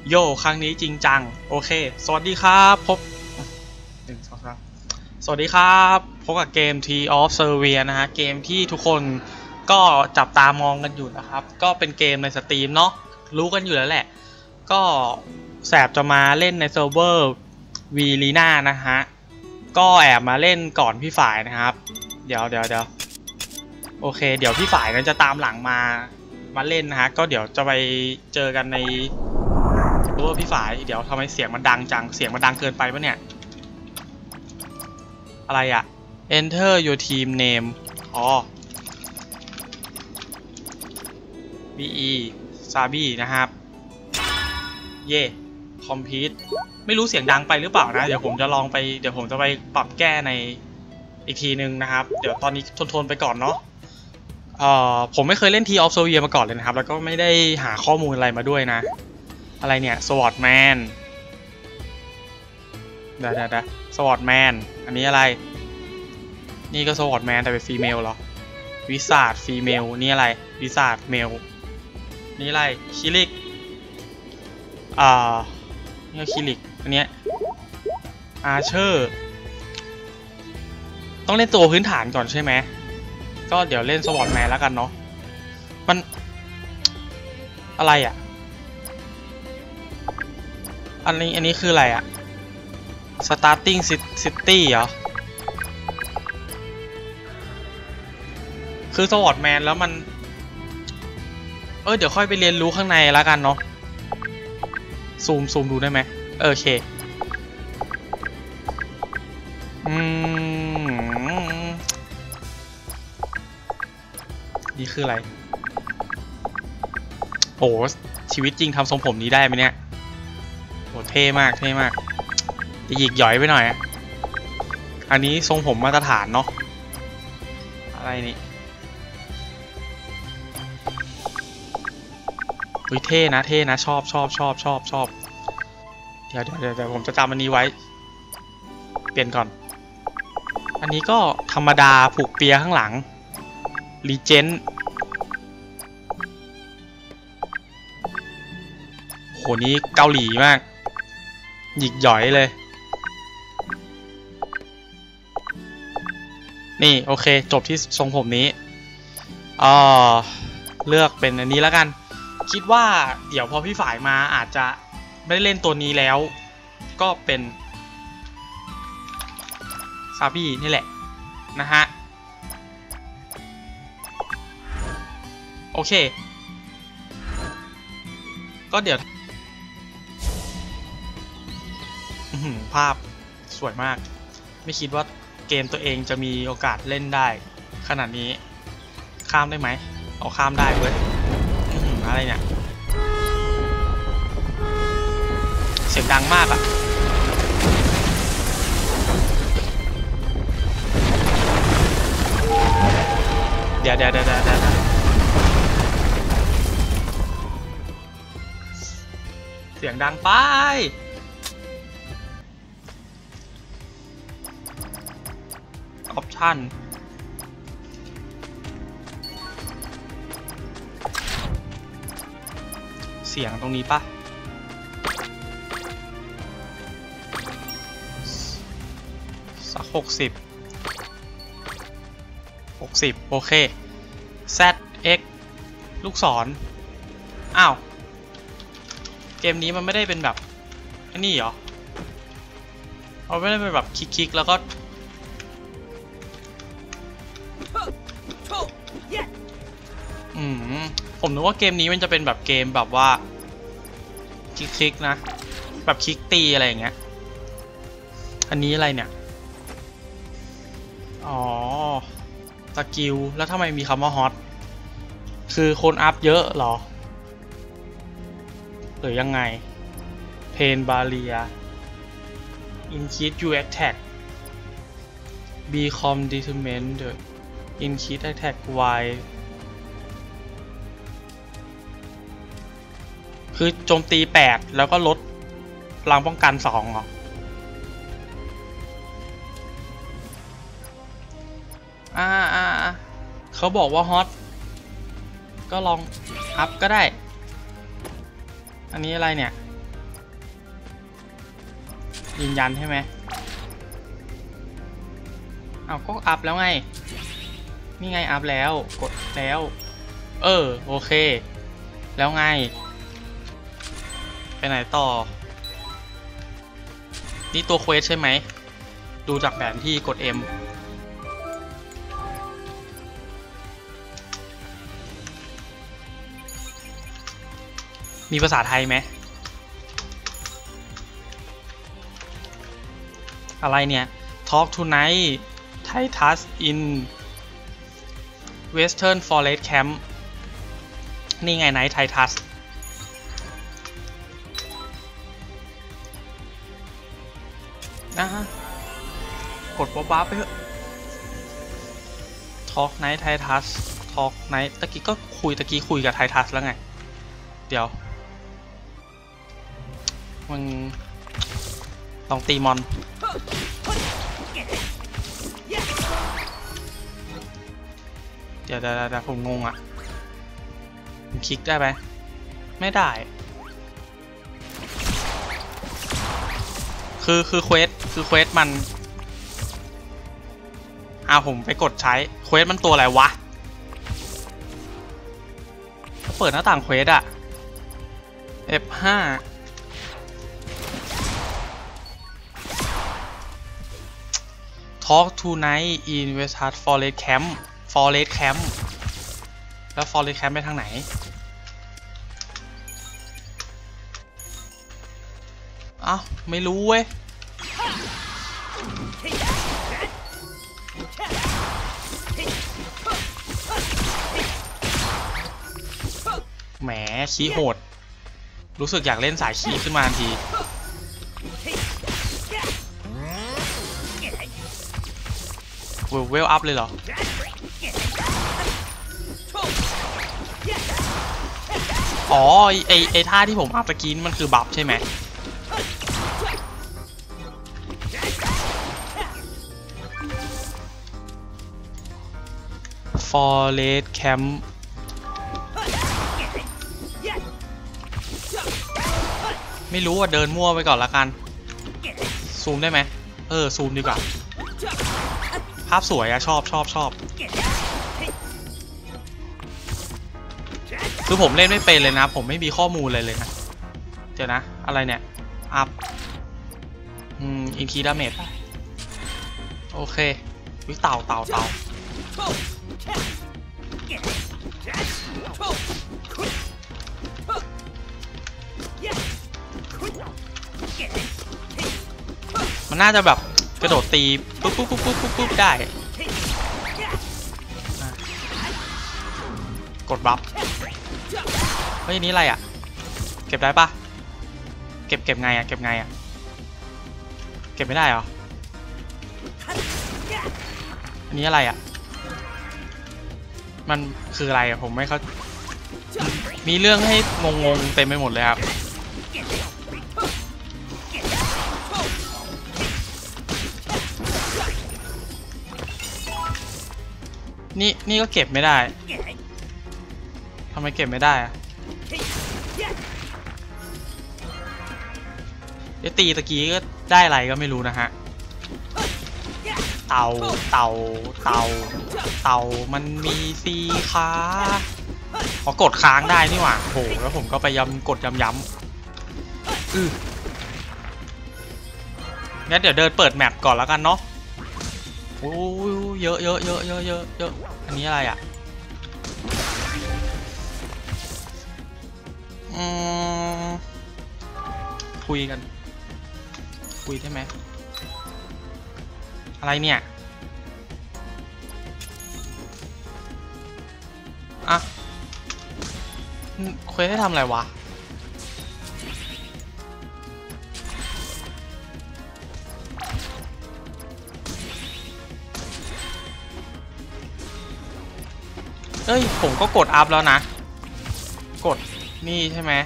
โย่ครั้งนี้จริงจังโอเคสวัสดีครับพบ1 2 3สวัสดีครับพบกับเกม Tree of Servia นะฮะเกมที่ทุกคนก็จับตามองกันอยู่นะครับก็เป็นเกมในสตรีมเนาะรู้กันอยู่แล้วแหละก็แสบจะมาเล่นในเซิร์ฟเวอร์วีลีน่านะฮะก็แอบมาเล่นก่อนพี่ฝ่ายนะครับเดี๋ยวโอเคเดี๋ยวพี่ฝ่ายนั้นจะตามหลังมาเล่นนะฮะก็เดี๋ยวจะไปเจอกันในพี่ฝ่ายเดี๋ยวทำไมเสียงมันดังจังเสียงมันดังเกินไปปะเนี่ยอะไรอะ Enter your team name อ๋อ BE ซาบี้นะครับเย่คอมพิวต์ไม่รู้เสียงดังไปหรือเปล่านะเดี๋ยวผมจะลองไปเดี๋ยวผมจะไปปรับแก้ในอีกทีนึงนะครับเดี๋ยวตอนนี้ทนไปก่อนเนาะผมไม่เคยเล่น Tree of Servia มาก่อนเลยนะครับแล้วก็ไม่ได้หาข้อมูลอะไรมาด้วยนะอะไรเนี่ยสวอตแมนเดี๋ยวสวอตแมนอันนี้อะไรนี่ก็สวอตแมนแต่เป็นฟีเมลเหรอวิสาดฟีเมลนี่อะไรวิสาดเมลนี่อะไรคิลิกนี่ก็คิลิกอันเนี้ยอาร์เชอร์ต้องเล่นตัวพื้นฐานก่อนใช่ไหมก็เดี๋ยวเล่นสวอตแมนแล้วกันเนาะมันอะไรอ่ะอันนี้คืออะไรอ่ะ starting city เหรอคือสวอตแมนแล้วมันเดี๋ยวค่อยไปเรียนรู้ข้างในแล้วกันเนาะซูมดูได้ไหมโอเคนี่คืออะไรโอ้ชีวิตจริงทำทรงผมนี้ได้ไหมเนี่ยโอ้เท่มากจะหยิกหย่อยไปหน่อยอันนี้ทรงผมมาตรฐานเนาะอะไรนี่เท่นะชอบเดี๋ยวผมจะจำอันนี้ไว้เปลี่ยนก่อนอันนี้ก็ธรรมดาผูกเปียข้างหลังรีเจนต์โหนี้เกาหลีมากหยิกหย่อยเลยนี่โอเคจบที่ทรงผมนี้เลือกเป็นอันนี้แล้วกันคิดว่าเดี๋ยวพอพี่ฝ่ายมาอาจจะไม่ได้เล่นตัวนี้แล้วก็เป็นซาบี้นี่แหละนะฮะโอเคก็เดี๋ยวภาพสวยมากไม่คิดว่าเกมตัวเองจะมีโอกาสเล่นได้ขนาดนี้ข้ามได้ไหมเอาข้ามได้เว้ยอะไรเนี่ยเสียงดังมากอะเดี๋ยวเสียงดังไปออปชั่นเสียงตรงนี้ปะสัก60โอเค ZX ลูกศรอ้าวเกมนี้มันไม่ได้เป็นแบบนี่เหรอเอาไม่ได้เป็นแบบคลิกแล้วก็ผมนึกว่าเกมนี้มันจะเป็นแบบเกมแบบว่าคลิกนะแบบคลิกตีอะไรอย่างเงี้ยอันนี้อะไรเนี่ยอ๋อสกิลแล้วทำไมมีคำว่าฮอตคือคนอัพเยอะเหรอหรือยังไงเพนบาเรียincrease you attack become determined increase attack y คือโจมตี8แล้วก็ลดพลังป้องกัน2เหรอเขาบอกว่าฮอตก็ลองอัพก็ได้อันนี้อะไรเนี่ยยืนยันใช่ไหมเอาก็อัพแล้วไงนี่ไงอัพแล้วกดแล้วโอเคแล้วไงไปไหนต่อนี่ตัวเควสใช่ไหมดูจากแผนที่กด M มีภาษาไทยไหมอะไรเนี่ย Talk tonight Titus in Western Forest Camp นี่ไงไนท์ Titus นะฮะกดป๊อปไปเถอะ Talk Night Titus Talk Night ตะกี้คุยกับ Titus แล้วไงเดี๋ยวมันลองตีมอนเดี๋ยวผมงงอ่ะผมคลิกได้ไหมไม่ได้คือเควสมันผมไปกดใช้เควสมันตัวอะไรวะเปิดหน้าต่างเควสอ่ะ F5 Talk tonight in Western Forest Campแล้ว Forest Camp ไปทางไหนไม่รู้เว้ยแหมขี้โหดรู้สึกอยากเล่นสายขี้ขึ้นมาทันทีเวลอัพเลยเหรอไอท่าที่ผมอัพตะกี้มันคือบัฟใช่ไหมForest Camp ไม่รู้ว่าเดินมั่วไปก่อนละกันซูมได้ไหมซูมดีกว่าภาพสวยอะชอบคือผมเล่นไม่เป็นเลยนะผมไม่มีข้อมูลเลยนะเดี๋ยวนะอะไรเนี่ยอัพอินคีดาเมจโอเควิเต่ามันน่าจะแบบกระโดดตีปุ๊บได้กดบัฟเฮ้ยนี้อะไรอ่ะเก็บได้ปะเก็บไงอ่ะเก็บไม่ได้เหรออันนี้อะไรอ่ะมันคืออะไรอ่ะผมไม่เข้ามีเรื่องให้งงเต็มไปหมดเลยครับนี่ก็เก็บไม่ได้ทำไมเก็บไม่ได้อะตีตะกี้ก็ได้อะไรก็ไม่รู้นะฮะเต่ามันมี4 ขาพอกดค้างได้นี่หว่าโหแล้วผมก็ไปกดย้ำงั้นเดี๋ยวเดินเปิดแมปก่อนแล้วกันเนาะโอ้เยอะอันนี้อะไรอ่ะคุยได้ไหมอะไรเนี่ยเควสให้ทำอะไรวะผมก็กดอัพแล้วนะกดนี่ใช่ไหม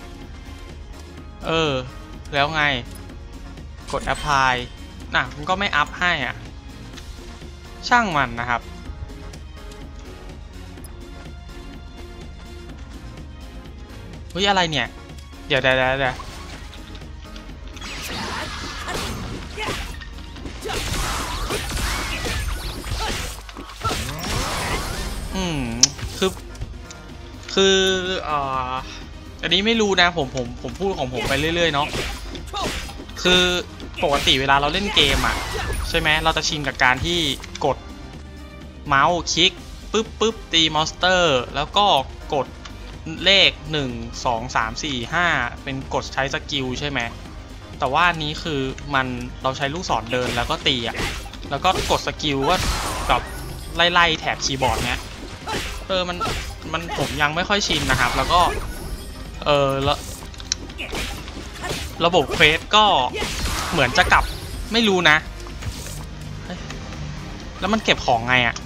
แล้วไงกด apply มันก็ไม่อัพให้อ่ะช่างมันนะครับเฮ้ยอะไรเนี่ยเดี๋ยวอืมคือคืออันนี้ไม่รู้นะผมพูดของผมไปเรื่อยๆเนาะคือปกติเวลาเราเล่นเกมอ่ะใช่ไหมเราจะชินกับการที่กดเมาส์คลิกปึ๊บตีมอนสเตอร์แล้วก็กดเลข1 2 3 4 5เป็นกดใช้สกิลใช่ไหมแต่ว่าอันนี้คือเราใช้ลูกศรเดินแล้วก็ตีอ่ะแล้วก็กดสกิลก็แบบไล่แถบคีย์บอร์ดเนี้ยมันผมยังไม่ค่อยชินนะครับแล้วก็แล้วระบบเควสก็เหมือนจะกลับไม่รู้นะแล้วมันเก็บของไงอะ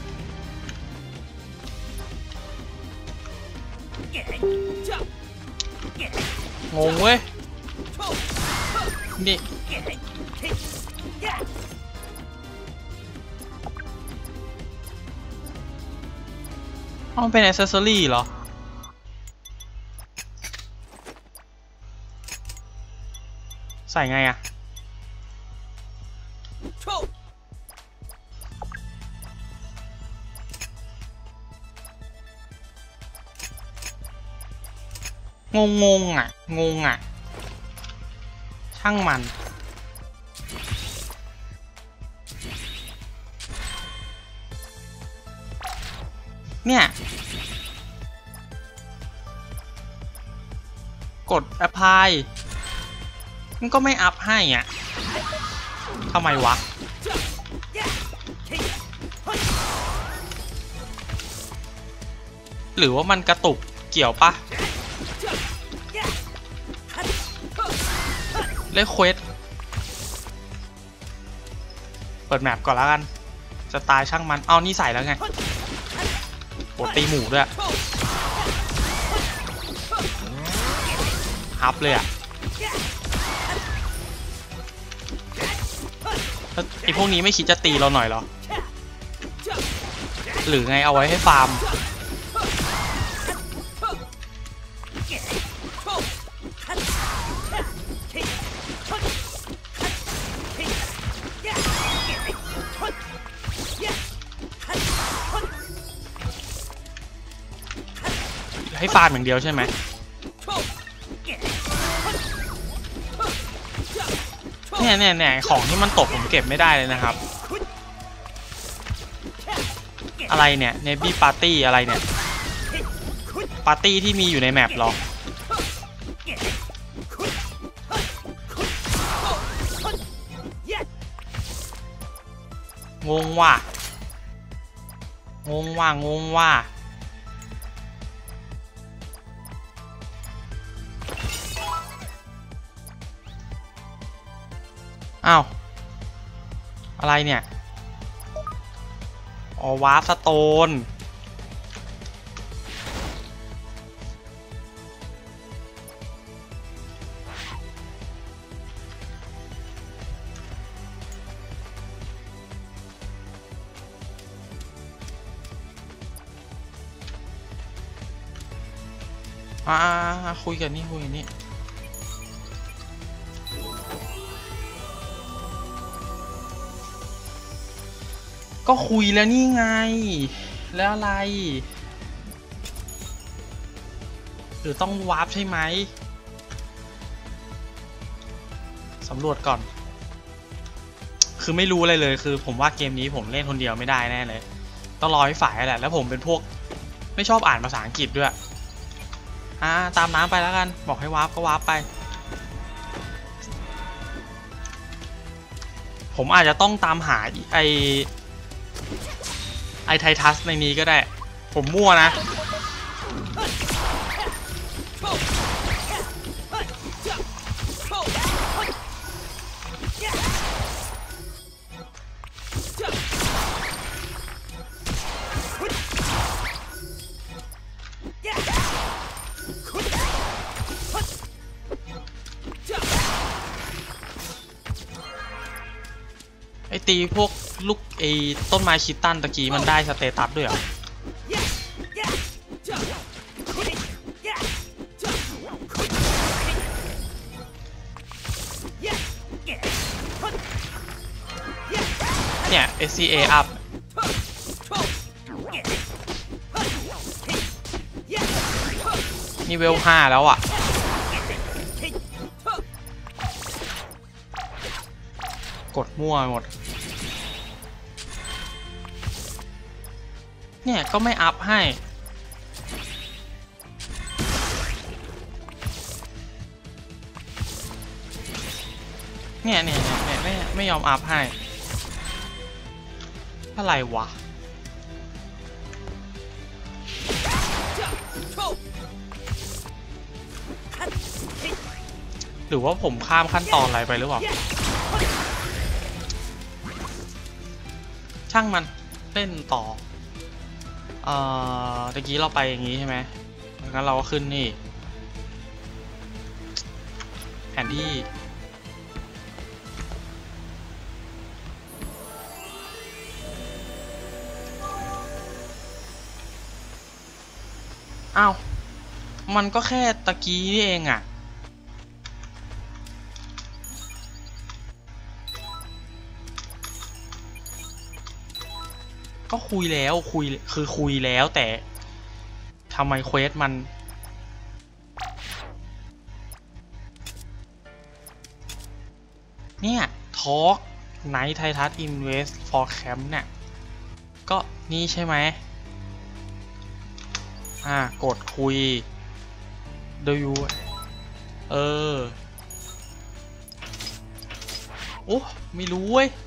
งงเว้ยนี่มันเป็น accessory เหรอใส่ไงอะงงอ่ะช่างมันเนี่ยกด apply มันก็ไม่อัพให้อ่ะทำไมวะหรือว่ามันกระตุกเกี่ยวปะเล่นเควสเปิดแมปก่อนแล้วกันจะตายช่างมันเอานี่ใส่แล้วไงโหตีหมูด้วยฮับเลยอ่ะไอพวกนี้ไม่คิดจะตีเราหน่อยเหรอหรือไงเอาไว้ให้ฟาร์มให้ฟาร์มอย่างเดียวใช่ไหมเนี่ยของที่มันตกผมเก็บไม่ได้เลยนะครับอะไรเนี่ยเนบี้ปาร์ตี้อะไรเนี่ยปาร์ตี้ที่มีอยู่ในแมปหรองงว่ะอ้าวอะไรเนี่ยอ๋อวาร์ปสโตนคุยกันนี่ก็คุยแล้วนี่ไงแล้วอะไรหรือต้องวาร์ปใช่ไหมสำรวจก่อนคือไม่รู้อะไรเลยคือผมว่าเกมนี้ผมเล่นคนเดียวไม่ได้แน่เลยต้องรอให้ฝ่ายแหละแล้วผมเป็นพวกไม่ชอบอ่านภาษาอังกฤษด้วยตามน้ำไปแล้วกันบอกให้วาร์ปก็วาร์ปไปผมอาจจะต้องตามหาไอไททัสในนี้ก็ได้ผมมั่วนะไอตีพวกลูกต้นไม้คิตตันตะกี้มันได้สเตตัสด้วยเหรอเนี่ย SCA up นี่เวล5แล้วอ่ะกดมั่วหมดเนี่ยก็ไม่อัพให้เนี่ยไม่ยอมอัพให้อะไรวะหรือว่าผมข้ามขั้นตอนอะไรไปหรือเปล่าช่างมันเล่นต่อตะกี้เราไปอย่างนี้ใช่ไหมงั้นเราก็ขึ้นนี่แผนที่อ้าวมันก็แค่ตะกี้นี่เองอ่ะก็คุยแล้วคุยแล้วแต่ทำไมเควสมันเนี่ยทอล์กไนท์ไททัสอินเวสต์ฟอร์แคมป์เนี่ยก็นี่ใช่ไหมกดคุยดูอยู่โอ้ไม่รู้เว้ย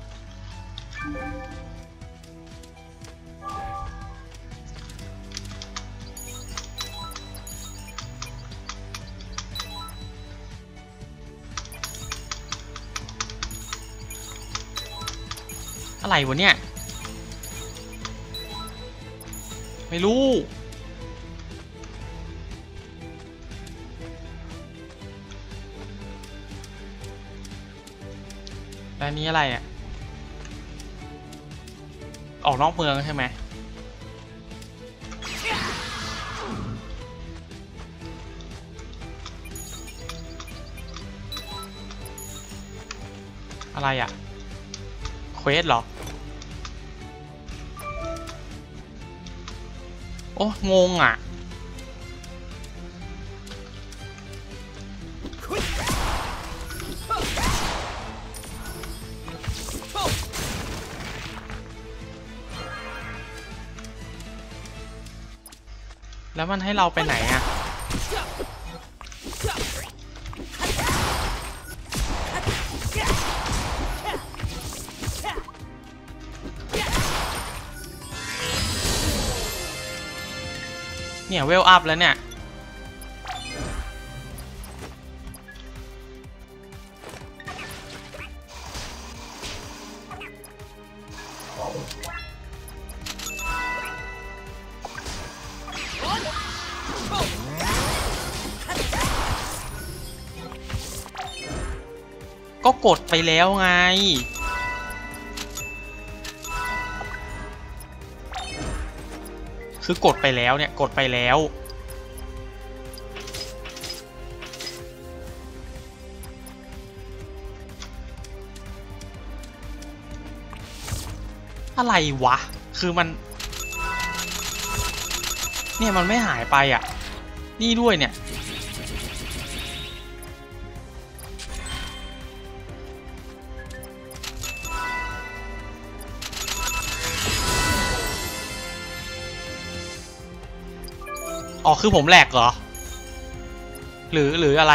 อะไรวะเนี่ยไม่รู้แล้วนี้อะไรอ่ะออกนอกเมืองใช่ไหมอะไรอ่ะเควสเหรอโอ้งงอ่ะแล้วมันให้เราไปไหนอ่ะเนี่ยเวลอัพแล้วเนี่ยก็กดไปแล้วไงคือกดไปแล้วเนี่ยกดไปแล้วอะไรวะคือมันเนี่ยมันไม่หายไปอ่ะนี่ด้วยเนี่ยอ๋อคือผมแหลกเหรอหรืออะไร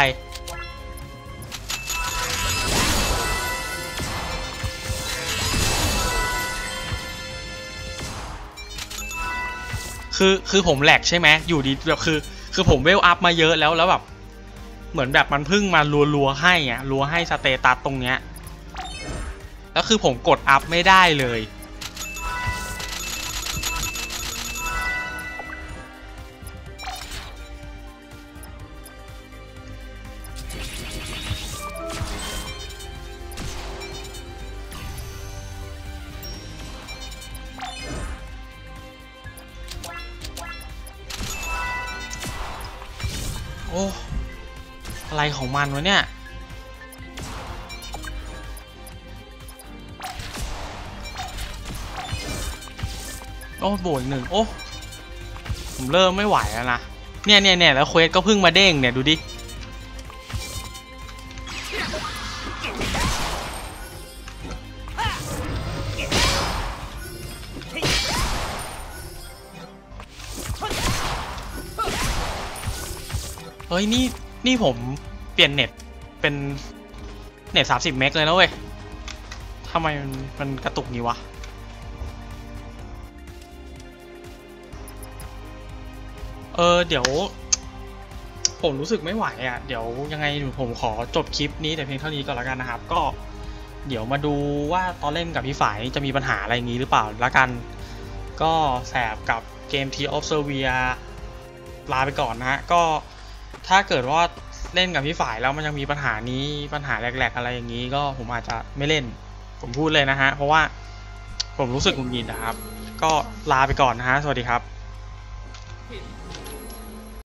คือผมแหลกใช่ไหมอยู่ดีแบบคือผมเวลอัพมาเยอะแล้วแบบเหมือนแบบมันเพิ่งมารัวให้อ่ะรัวให้สเตตัสตรงเนี้ยแล้วคือผมกดอัพไม่ได้เลยโอ้อะไรของมันวะเนี่ยโอ้โบย1โอ้ผมเริ่มไม่ไหวแล้วนะเนี่ยแล้วเควสก็เพิ่งมาเด้งเนี่ยดูดิเฮ้ยนี่ผมเปลี่ยนเน็ตเป็นเน็ต30 เมกเลยนะเว้ยทำไมมันกระตุกนี้วะเดี๋ยวผมรู้สึกไม่ไหวอ่ะเดี๋ยวยังไงผมขอจบคลิปนี้แต่เพียงเท่านี้ก่อนแล้วกันนะครับก็เดี๋ยวมาดูว่าตอนเล่นกับพี่ฝ่ายจะมีปัญหาอะไรอย่างนี้หรือเปล่าแล้วกันก็แสบกับเกม Tears of Serbia ลาไปก่อนนะฮะก็ถ้าเกิดว่าเล่นกับพี่ฝ่ายแล้วมันยังมีปัญหานี้ปัญหาแหลกๆอะไรอย่างนี้ก็ผมอาจจะไม่เล่นผมพูดเลยนะฮะเพราะว่าผมรู้สึกหงุดหงิดนะครับก็ลาไปก่อนนะฮะสวัสดีครับ